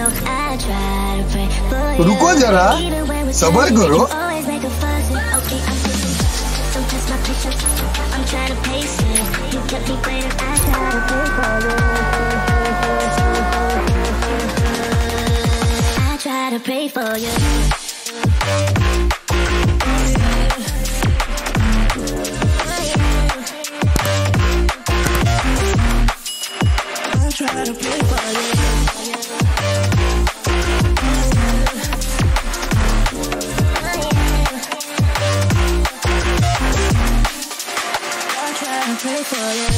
रुको जरा, सब्र करो। Pray for you. I try to pray for you. I try to pray for you.